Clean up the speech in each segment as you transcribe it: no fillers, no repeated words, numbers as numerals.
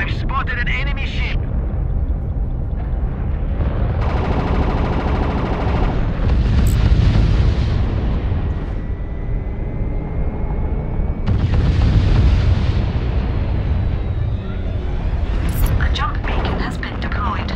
I've spotted an enemy ship. A jump beacon has been deployed.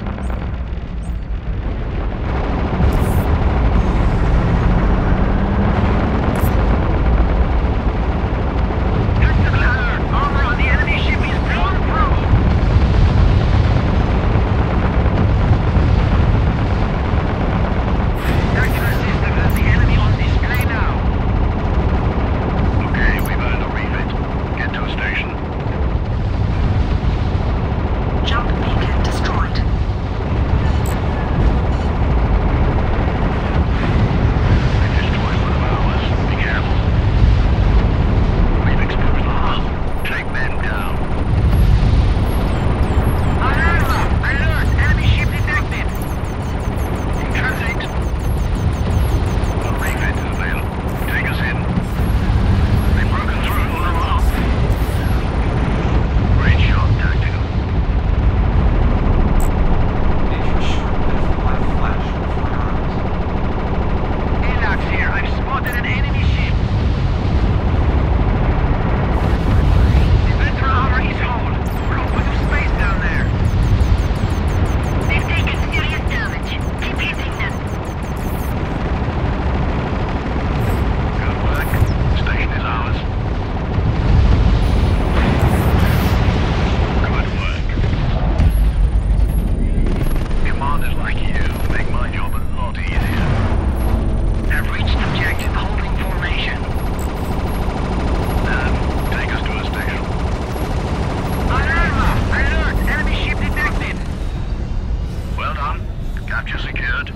Capture secured.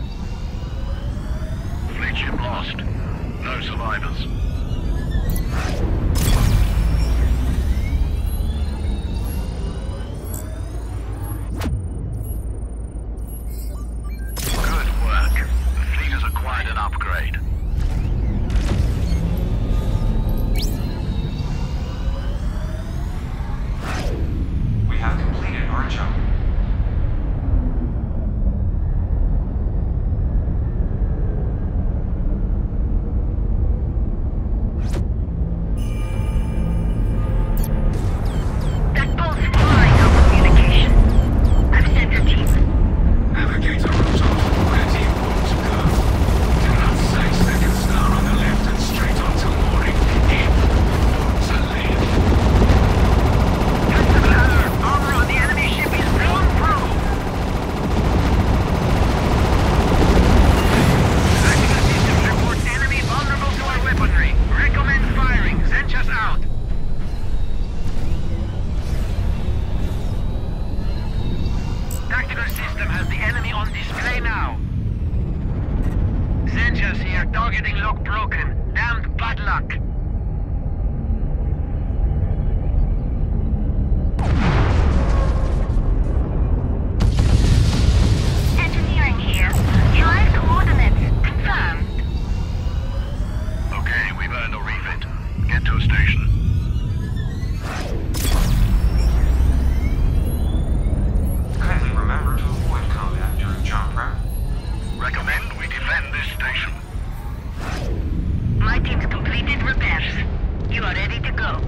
Fleet ship lost. No survivors. Good work. The fleet has acquired an upgrade. We have completed our jump. Targeting lock broken. Damned bad luck. Engineering here. Drive coordinates confirmed. Okay, we've earned a refit. Get to a station. Kindly remember to avoid combat during jump prep. Recommend we defend this station. My team's completed repairs. You are ready to go.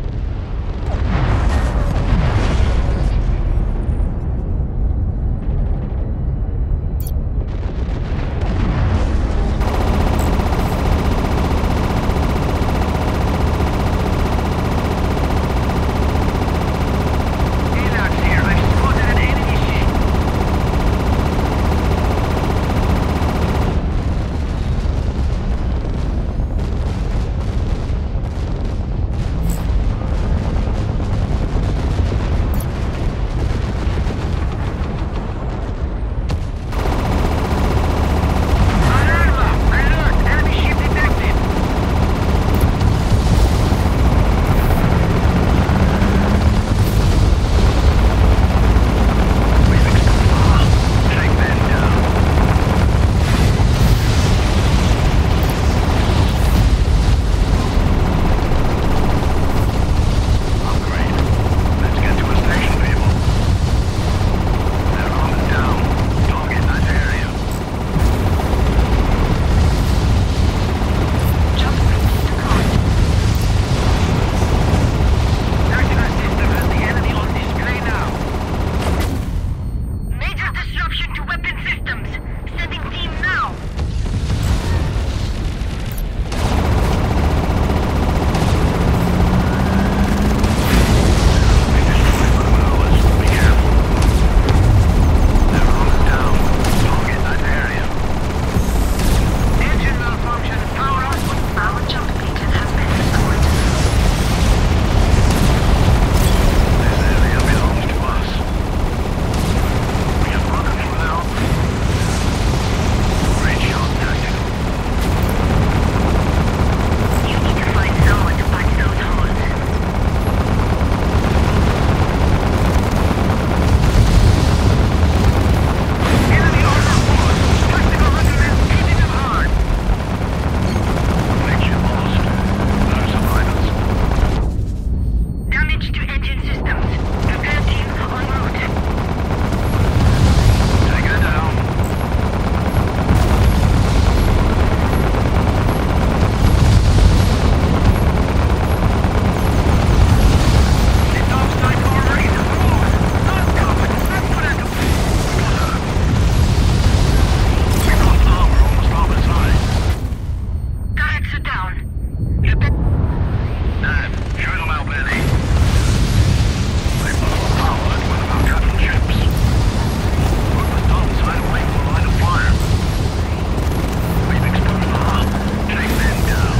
Dad, shoot them out, Benny. They must have powered one of our capital ships. Put the topside away from the line of fire. We've exposed the hull. Take them down.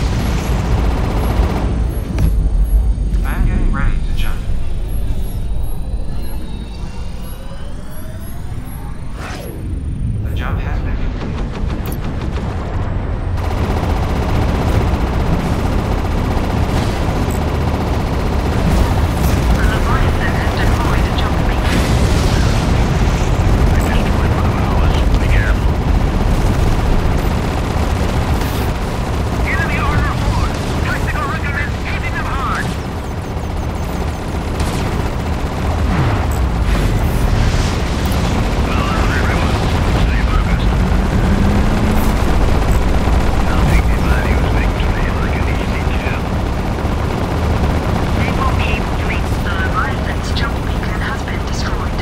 I'm getting ready to jump. The jump has been completed. The Leviathan has deployed a jump beacon. They destroyed one of ours. Be careful. Enemy order 4. Tactical recommends hitting them hard. Well done, everyone. Stay focused. Nothing in values makes me like an easy kill. They won't be able to reach the Leviathan's jump beacon has been destroyed.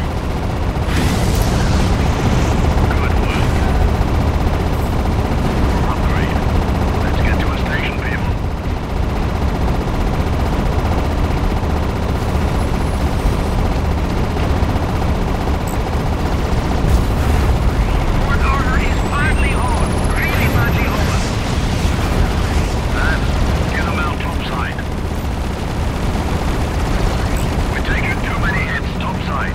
Good work. Upgrade. Let's get to a station, people. Fourth order is finally on. Really badly over. Dad, get them out topside. We're taking too many hits topside.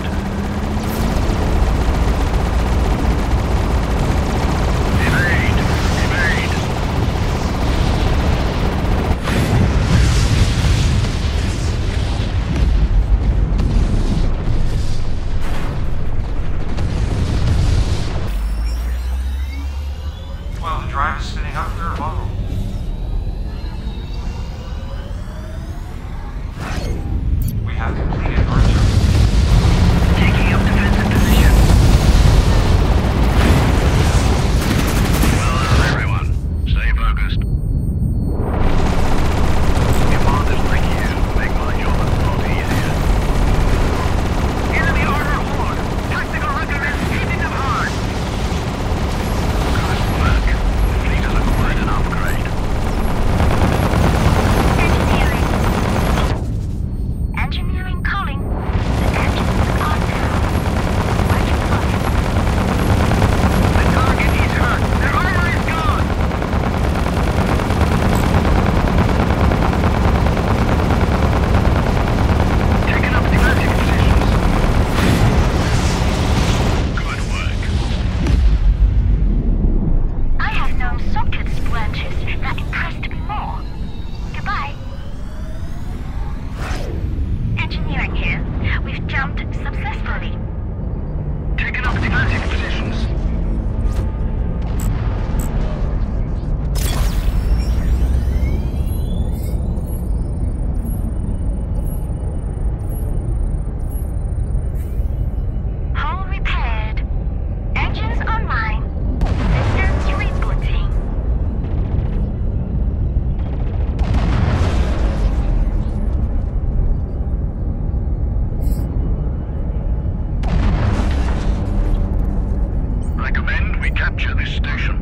Evade! Evade! Well, the drive is spinning up through a bottle. We have completed our jump. Taking up defensive position. Well done, everyone. Stay focused. Commanders like you make my job a lot easier. Enemy order 4. Tactical recommends hitting them hard. Good work. The fleet has acquired an upgrade. Engineering. Engineering calling. The engines are down. Roger fire. The target is hurt. Their armor is gone. Taking up defensive positions. Good work. I have known sockets branches that impressed me more. Goodbye. Engineering here. We've jumped successfully. Taking up defensive positions. Hull repaired. Engines online. Systems rebooting. Recommend we capture this station.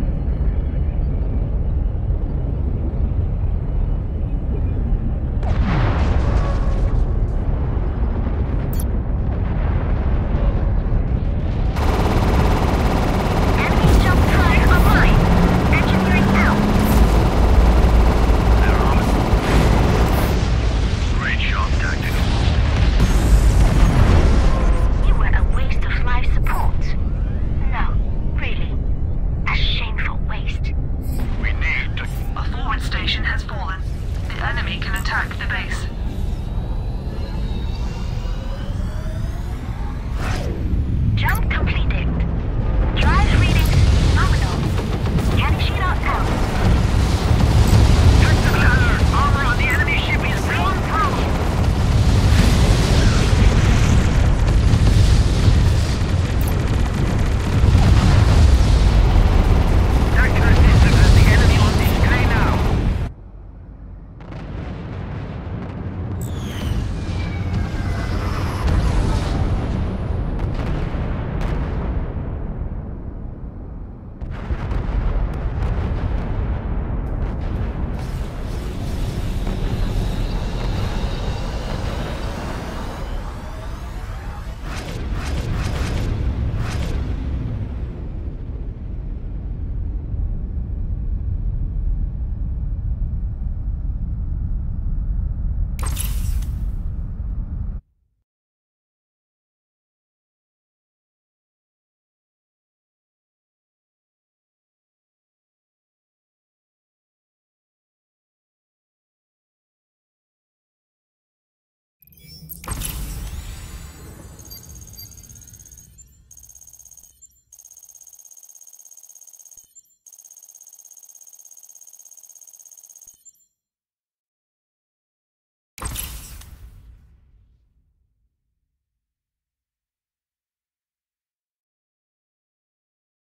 Enemy jump drive online. Engineering out. They're armed. Great shot, Tactical. You were a waste of life support. No, really. A shameful waste. We need to... A forward station has fallen. The enemy can attack the base.